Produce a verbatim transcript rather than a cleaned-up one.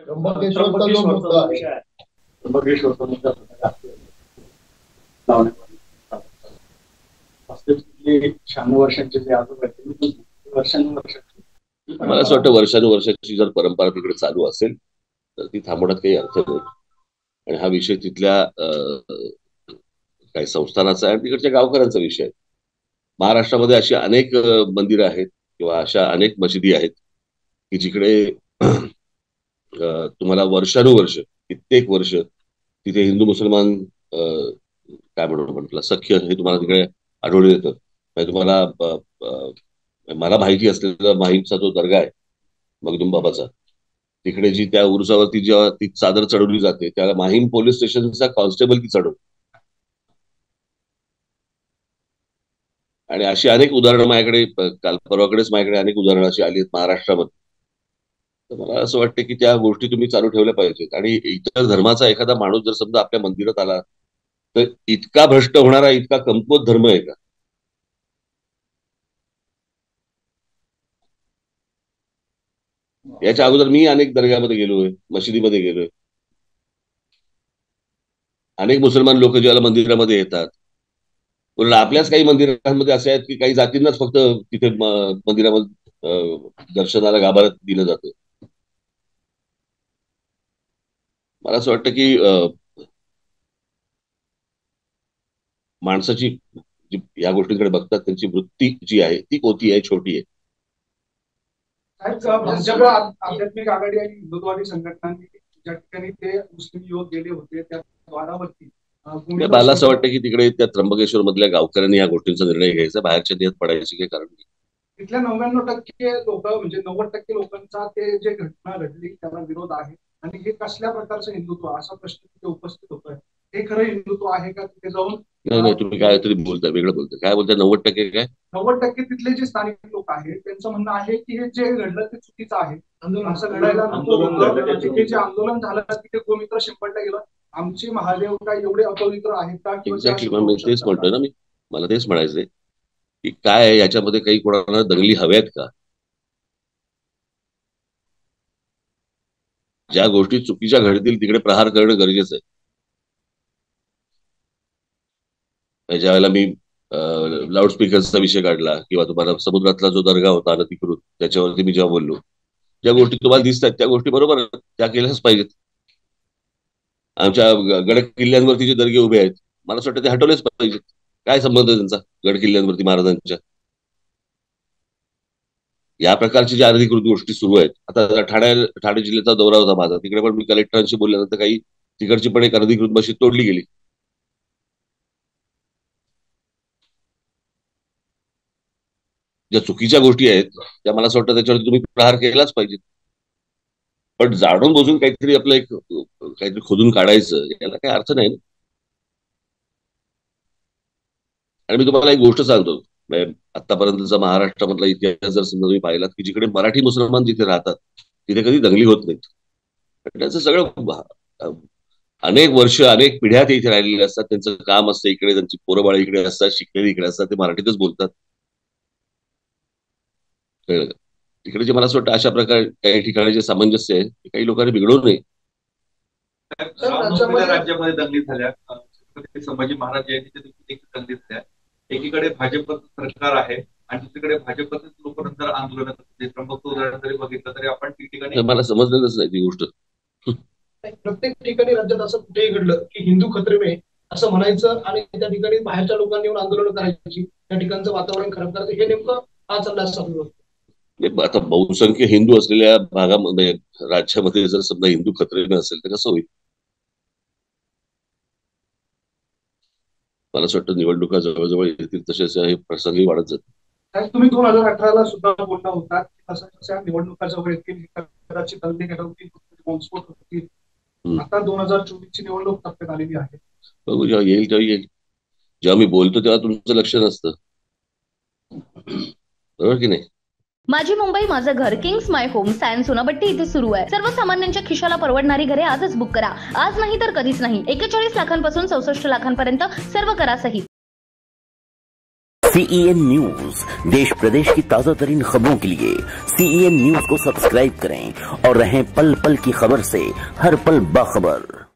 त्र्यंबकेश्वरचा जो मुद्दा आहे, त्र्यंबकेश्वरचा मुद्दा शहाण्णव वर्षांचे जे आजोबा आहेत वर्षानुवर्षांची मला असं वाटतं वर्षानुवर्षाची जर परंपरा तिकडे चालू असेल तर ती थांबवण्यात काही अर्थ नाही. आणि हा विषय तिथल्या काही संस्थानाचा आहे आणि तिकडच्या गावकऱ्यांचा विषय आहे. महाराष्ट्रामध्ये अशी अनेक मंदिरं आहेत किंवा अशा अनेक मशिदी आहेत की जिकडे तुम्हाला वर्षानुवर्ष कित्येक वर्ष तिथे हिंदू मुसलमान काय म्हणून म्हटलं सख्य हे तुम्हाला तिकडे आढळून येतं. तुम्हाला मला माहिती असलेला माहीमचा जो दर्गा आहे मखदूम बाबाचा, तिकडे जी त्या उरुसावरती जेव्हा ती चादर चढवली जाते त्याला माहीम पोलीस स्टेशनचा कॉन्स्टेबल ती चढवतो. आणि अशी अनेक उदाहरणं माझ्याकडे काल परवाकडेच माझ्याकडे अनेक उदाहरणं अशी आली आहेत महाराष्ट्रामध्ये. तर मला असं वाटतं की त्या गोष्टी तुम्ही चालू ठेवल्या पाहिजेत. आणि इतर धर्माचा एखादा माणूस जर समजा आपल्या मंदिरात आला तर इतका भ्रष्ट होणारा इतका कमकुवत धर्म आहे का? याच्या अगोदर मी अनेक दर्ग्यामध्ये गेलोय, मशिदीमध्ये गेलोय. अनेक मुसलमान लोक ज्याला मंदिरामध्ये येतात, आपल्याच काही मंदिरांमध्ये असे आहेत की काही जातींनाच फक्त तिथे मंदिरामध्ये दर्शनाला गाभाऱ्यात दिलं जातं. मला असं वाटतं की माणसाची या गोष्टींकडे बघतात त्यांची वृत्ती जी आहे ती कोती आहे, छोटी आहे. भाजप आध्यात्मिक आघाडी आणि हिंदुत्ववादी संघटनांनी ज्या ठिकाणी ते मुस्लिम युवक गेले होते त्या द्वारावरती मला असं वाटतं की तिकडे त्या त्र्यंबकेश्वर मधल्या गावकऱ्यांनी या गोष्टींचा निर्णय घ्यायचा, बाहेरच्या नियत पडायची काही कारण नाही. तिथल्या नव्याण्णव टक्के लोक म्हणजे नव्वद टक्के लोकांचा ते जे घटना घडली त्याला विरोध आहे. आणि हे कसल्या प्रकारचं हिंदुत्व असा प्रश्न तिथे उपस्थित होतोय. हे खरं हिंदुत्व आहे का? तिथे जाऊन नाही नाही तुम्ही काय तरी बोलताय, वेगळं बोलताय. काय बोलताय? नव्वद टक्के काय? नव्वद टक्के तिथले जे स्थानिक लोक आहेत त्यांचं म्हणणं आहे की हे जे घडलं ते चुकीचं आहे. असं घडायला नको होतं. तिथे जे आंदोलन झालं तिथे गोमित्र शिंपडलं गेलं. आमचे महादेव काय एवढे अपवित्र आहेत का? एक्झॅक्टली मी तेच म्हणतोय ना. मी मला तेच म्हणायचंय की काय याच्यामध्ये काही कोणाला दंगली हव्यात का? ज्या गोष्टी चुकीच्या घडतील तिकडे प्रहार करणं गरजेचं आहे. ज्यावेळेला मी लाऊडस्पीकरचा विषय काढला किंवा तुम्हाला समुद्रातला जो दर्गा होता अनधिकृत त्याच्यावरती मी जेव्हा बोललो, ज्या गोष्टी तुम्हाला दिसतात त्या गोष्टी बरोबर त्या केल्याच पाहिजेत. आमच्या गड किल्ल्यांवरती जे दर्गे उभे आहेत मला असं वाटतं ते हटवलेच पाहिजेत. काय संबंध आहे त्यांचा गड किल्ल्यांवरती महाराजांच्या? या प्रकारची ज्या अनधिकृत गोष्टी सुरू आहेत. आता ठाणे ठाणे जिल्ह्याचा दौरा होता माझा, तिकडे पण मी कलेक्टरांशी बोलल्यानंतर काही तिकडची पण एक अनधिकृत मशीद तोडली गेली. ज्या चुकीच्या गोष्टी आहेत त्या मला असं वाटतं त्याच्यावरती तुम्ही प्रहार केलाच पाहिजे. पण जाणून बसून काहीतरी आपलं एक काहीतरी खोदून काढायचं याला काही अर्थ नाही. आणि मी तुम्हाला एक गोष्ट सांगतो, आतापर्यंतचा महाराष्ट्रामधला इतिहास जर समजा तुम्ही पाहिलात की जिकडे मराठी मुसलमान जिथे राहतात तिथे कधी दंगली होत नाहीत. त्याचं सगळं अनेक वर्ष अनेक पिढ्या ते इथे राहिलेले असतात. त्यांचं काम असतं इकडे, त्यांची पोरबाळ इकडे असतात, शिकलेली इकडे असतात, ते मराठीतच बोलतात. तिकडे जे मला असं वाटतं अशा प्रकारे काही ठिकाणी जे सामंजस्य आहे ते काही लोकांनी बिघडवू नये. राज्यामध्ये दंगली झाल्या, संभाजी महाराज जयंतीच्या दिवशी दंगली झाल्या. एकीकडे भाजपचं सरकार आहे आणि दुसरीकडे भाजपचेच लोक नंतर आंदोलन करतात. त्र्यंबक उदाहरण जरी बघितलं तरी आपण ठिकाणी मला समजलेलंच नाही ती गोष्ट. प्रत्येक ठिकाणी राज्यात असं कुठेही घडलं की हिंदू खतरे में असं म्हणायचं आणि त्या ठिकाणी बाहेरच्या लोकांनी येऊन आंदोलन करायची, त्या ठिकाणचं वातावरण खराब करायचं. हे नेमकं हा चालला असं आता बहुसंख्य हिंदू असलेल्या भागामध्ये राज्यामध्ये जर समजा हिंदू खतरे असेल तर कसं होईल? मला असं वाटतं निवडणुका जवळजवळ येतील तसे हे प्रसंगी वाढत जातात. तुम्ही दोन हजार अठराला सुद्धा बोलला होता तशा निवडणुका जवळ येतील कदाचित अगदी घडवतील, बॉम्बस्फोट होतील. आता दोन हजार चोवीस ची निवडणूक टप्प्यात आलेली आहे. बघू जेव्हा येईल तेव्हा येईल. जेव्हा मी बोलतो तेव्हा तुमचं लक्ष नसतं, बरोबर की नाही? माझी मुंबई माझं घर kings my home science Sonapatti इथे सुरू आहे. सर्वसामान्यांच्या खिशाला परवडणारी घरे आजच बुक करा. आज नाही तर कधीच नाही. एकेचाळीस लाखांपासून चौसष्ट लाखांपर्यंत सर्व करा सहित. सीईएन न्यूज, देश प्रदेश की ताजा तरीन खबरों के लिए सीईएन न्यूज को सब्सक्राइब करें और रहें पल पल की खबर से हर पल बाखबर।